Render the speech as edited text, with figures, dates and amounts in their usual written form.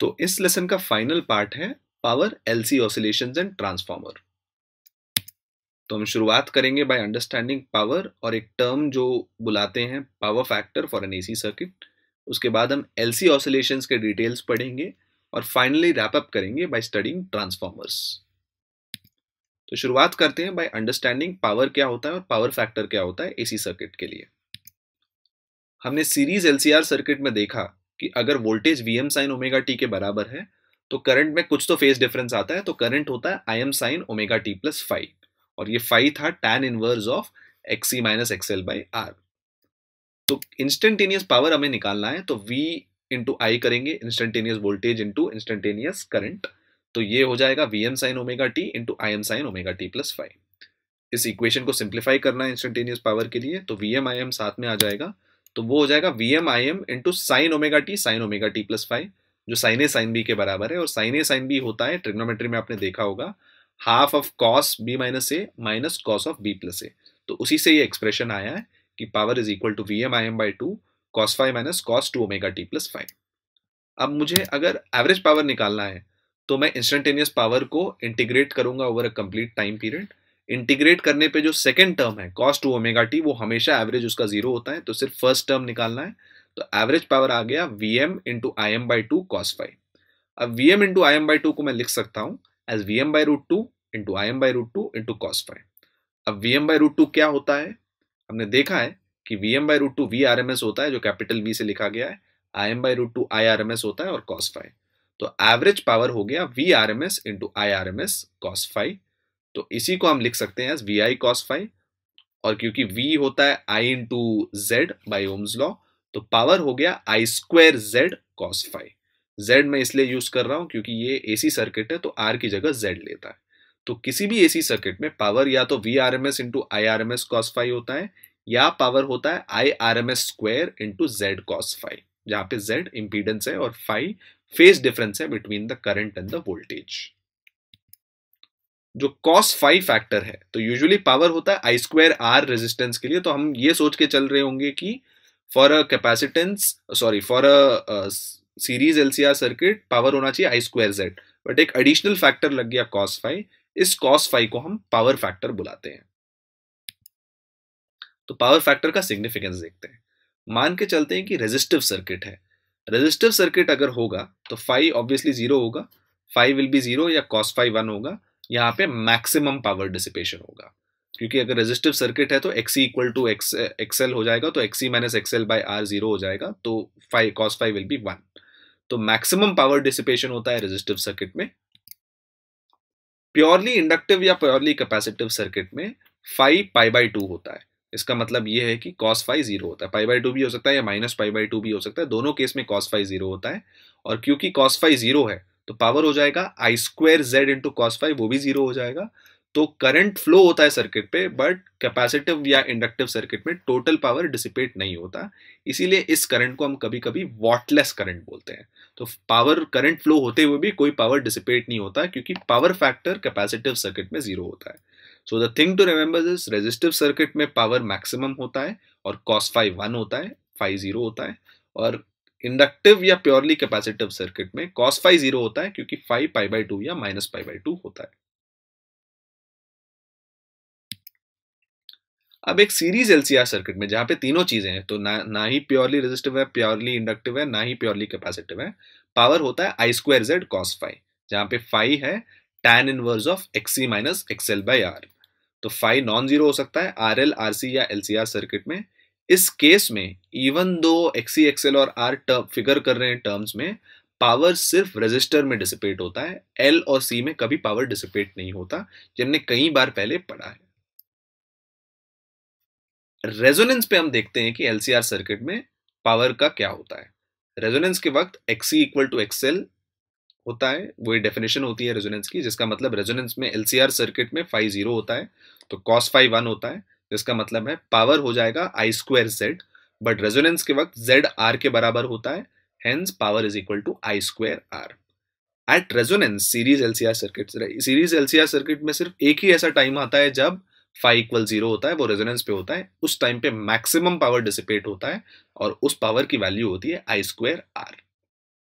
तो इस लेसन का फाइनल पार्ट है power, LC oscillations and transformer. तो हम शुरुआत करेंगे बाय अंडरस्टैंडिंग पावर और एक टर्म जो बुलाते हैं power factor for an AC circuit. उसके बाद हम एलसी ऑसिलेशंस के डिटेल्स पढ़ेंगे और फाइनली रैप अप करेंगे बाय स्टडिंग ट्रांसफॉर्मर्स। तो शुरुआत करते हैं बाय अंडरस्टैंडिंग पावर क्या होता है और पावर फैक्टर क्या होता है एसी सर्किट के लिए। हमने सीरीज एलसीआर सर्किट में देखा कि अगर voltage VM sine omega t के बराबर है तो करंट में कुछ तो फेज डिफरेंस आता है, तो करंट होता है I M sine omega t plus five, और ये फाइव था tan inverse of XC minus XL by R. तो इंस्टेंटेनियस पावर हमें निकालना है, तो V इंटू आई करेंगे, instantaneous voltage into instantaneous current. तो ये हो जाएगा V M sine omega t into I M sine omega t plus five. इस इक्वेशन को सिंप्लीफाई करना है इंस्टेंटेनियस पावर के लिए, तो वी एम आई एम साथ में आ जाएगा, तो वो हो जाएगा V M I M into sine omega t plus five, जो साइन ए साइन बी के बराबर है। और साइन ए साइन बी होता है, ट्रिग्नोमेट्री में आपने देखा होगा, half of cos B minus A minus cos of B plus A. तो उसी से ये एक्सप्रेशन आया है कि power is equal to V M I M by two cos five minus cos two omega t plus five. अब मुझे अगर एवरेज पावर निकालना है तो मैं इंस्टेंटेनियस पावर को इंटीग्रेट करूंगा over a complete time period. Integrate करने पे जो सेकंड टर्म है कॉस टू ओमेगा टी, वो हमेशा एवरेज उसका जीरो होता है, तो सिर्फ फर्स्ट टर्म निकालना है। तो एवरेज पावर आ गया V M into I M by two cos phi. अब V M into I M by two को मैं लिख सकता हूँ as V M by root two into I M by root two into cos phi. अब V M by root two क्या होता है, हमने देखा है कि V M by root two V R M S होता है, जो कैपिटल वी से लिखा गया है, I M by root two I R M S होता है और कॉस फाइव। तो एवरेज पावर हो गया V R M S into I R M S cos phi. तो इसी को हम लिख सकते हैं as V I cos phi, और क्योंकि v होता है i into Z by Ohm's law, तो पावर हो गया I square Z cos phi. Z मैं इसलिए यूज कर रहा हूं क्योंकि ये एसी सर्किट है, तो r की जगह z लेता है। तो किसी भी एसी सर्किट में पावर या तो V R M S into I R M S cos phi होता है, या पावर होता है I R M S square into Z cos phi, जहां पे z इंपीडेंस है और फाइव फेज डिफरेंस है between the current and the voltage. जो कॉस फाइव फैक्टर है, तो यूजुअली पावर होता है आई स्क्वायर आर रेजिस्टेंस के लिए, तो हम ये सोच के चल रहे होंगे कि for a capacitance sorry for a series LCR circuit power होना चाहिए आई स्क्वायर जेड, बट एक एडिशनल फैक्टर लग गया कॉस फाइव। इस कॉस फाइव को हम पावर फैक्टर बुलाते हैं। तो पावर फैक्टर का सिग्निफिकेंस देखते हैं। मान के चलते हैं कि रेजिस्टिव सर्किट है, रेजिस्टिव सर्किट अगर होगा तो फाइव ऑब्वियसली जीरो होगा, फाइव विल बी जीरो या कॉस फाइव वन होगा। यहाँ पे मैक्सिमम पावर डिसिपेशन होगा, क्योंकि अगर रेजिस्टिव सर्किट है तो एक्सी इक्वल टू एक्सएल हो जाएगा, तो X C minus XL by R zero हो जाएगा, तो phi cos phi will be one. तो मैक्सिमम पावर डिसिपेशन होता है रेजिस्टिव सर्किट में। प्योरली इंडक्टिव या प्योरली कैपेसिटिव सर्किट में फाइव पाई बाई टू होता है। इसका मतलब ये है कि कॉस फाइव जीरो होता है, पाई बाई टू भी हो सकता है या माइनस पाई बाई टू भी हो सकता है, दोनों केस में कॉस फाइव जीरो होता है। और क्योंकि कॉस फाइव जीरो है तो पावर हो जाएगा I square Z into cos phi, वो भी जीरो हो जाएगा। तो करंट फ्लो होता है सर्किट पे, बट कैपेसिटिव या इंडक्टिव सर्किट में टोटल पावर डिसिपेट नहीं होता, इसीलिए इस करंट को हम कभी कभी वॉटलेस करंट बोलते हैं। तो पावर करंट फ्लो होते हुए भी कोई पावर डिसिपेट नहीं होता, क्योंकि पावर फैक्टर कैपेसिटिव सर्किट में जीरो होता है। So the thing to remember this, resistive circuit में पावर मैक्सिमम होता है और कॉस फाइव वन होता है, फाइव जीरो होता है। और इंडक्टिव या प्योरली कैपेसिटिव सर्किट में कॉस फाइव जीरो होता है, क्योंकि फाइव पाई बाई टू या माइनस पाई बाई टू होता है। अब एक सीरीज एलसीआर सर्किट में जहां पे तीनों चीजें हैं, तो ना ही प्योरली रेजिस्टिव है, प्योरली इंडक्टिव है, ना ही प्योरली कैपेसिटिव है, पावर होता है I square Z cos phi, जहां पे फाइव है tan inverse of XC minus XL by R. तो फाइव नॉन जीरो हो सकता है आर एल आर सी या एलसीआर सर्किट में। इस केस में इवन दो एक्सी एक्सएल और आर टर्म फिगर कर रहे हैं टर्म्स में, पावर सिर्फ रेजिस्टर में डिसिपेट होता है, एल और सी में कभी पावर डिसिपेट नहीं होता, जिनने कई बार पहले पढ़ा है। रेजोनेंस पे हम देखते हैं कि एलसीआर सर्किट में पावर का क्या होता है। रेजोनेंस के वक्त एक्सी इक्वल टू एक्सएल होता है, वो डेफिनेशन होती है रेजोनेंस की, जिसका मतलब रेजोनेंस में एलसीआर सर्किट में फाइव जीरो होता है, तो कॉस फाइव वन होता है, जिसका मतलब है पावर हो जाएगा I square Z, but resonance के वक्त जेड आर के बराबर होता है, hence power is equal to I square R. At resonance series LCR circuit में सिर्फ एक ही ऐसा टाइम आता है जब फाइव इक्वल जीरो होता है, वो रेजोनेंस पे होता है, उस टाइम पे मैक्सिमम पावर डिसिपेट होता है, और उस पावर की वैल्यू होती है आई स्क्वायर आर।